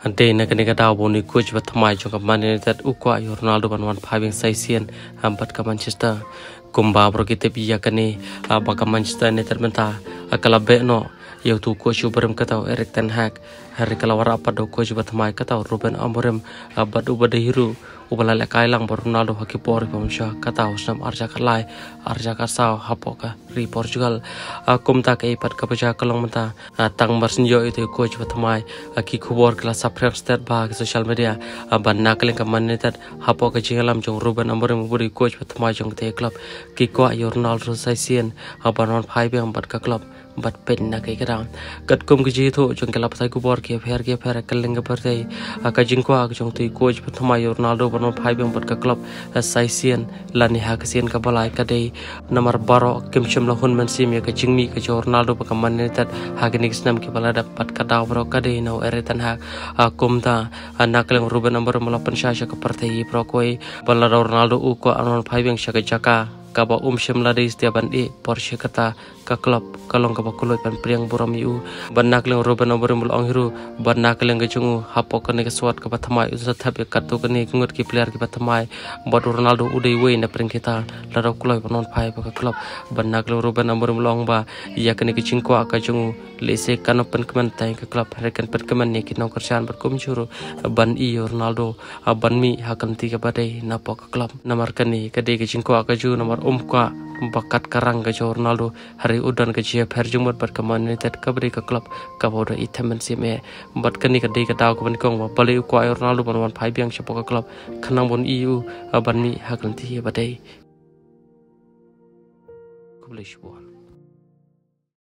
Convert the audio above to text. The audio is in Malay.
Ante na kani ka daw boni coach ba thamai jong ka Man United ukwa Ronaldo ban 1-5 yang saisian hambat ka Manchester kumba bro kite biya kani ba ka Manchester United menta akala be no yau tu coach uberem kata Erik ten Hag hari kala wara apa do coach ba thamai kata Ruben Amorim badu bade hiru ubala le kailang ba Ronaldo haki por pamsha kata usnam arja kalai arja ka saw hapoka ri Portugal kumta ka ipat ka baja kalong menta tang marsinjo itu coach ba thamai ki khubor kala sapre stat ba social media ban nakling ka Man United hapoka jingalam jong Ruben Amorim buri coach ba thamai jong te club ki kwa Ronaldo saisian ban 1-5 yang bat ka club bat pen na kai kadang kat kum ki jitho jong kelap sai ku bor ke pher kaleng per dei ka jingkwa jong tui coach pathmai Ronaldo ban 5 yang bat ka club saisian lani ha ka sien ka balai ka dei nomor 12 kim chim la hun man sim ya ka jingmi ka Ronaldo ba ka Man United ha ka niksnam ki bala dapat ka daw bro ka dei no eretan ha kum ta nakleng Ruben Amorim malapan sha ka partai pro koi bala Ronaldo u ko anon 5 yang sha ka jaka kaba shimla de istiaban Porsche kata ka club kalong kaba kuloi pan priang buram yu banak leng Ruben Amorim mulong hiru banak leng ke jungu hapo kane ke swat ka pathamai usat thap katu kane ngut ki player ki pathamai bad Ronaldo udai wei na pring kita laro kuloi panon phai ka club banak leng Ruben Amorim mulong ba ya kane ke chingkwa ka jungu lese kanopen kemen tai ka club rekan per kemen ne ki nong kerjaan berkum juru ban Ronaldo ban mi hakan ti ka badai na po ka club namar kane ka de ke chingkwa ka ju namar kwa bakat karang ke Ronaldo hari udan ke jia per jumut ber Man United kabri ke klub ka bodo itemen sime bat kani ka dei ka taw ko ban kong ba bali kwa Ronaldo ban 1-5 yang siapa ka klub kanang bon EU ban mi hakan ti badai kublish bon